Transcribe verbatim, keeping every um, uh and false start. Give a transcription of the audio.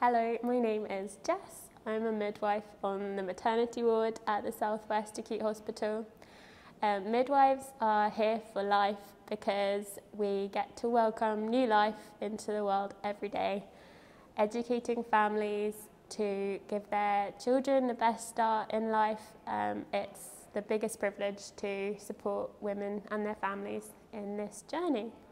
Hello, my name is Jess. I'm a midwife on the maternity ward at the South West Acute Hospital. Um, midwives are here for life because we get to welcome new life into the world every day, educating families to give their children the best start in life. Um, it's the biggest privilege to support women and their families in this journey.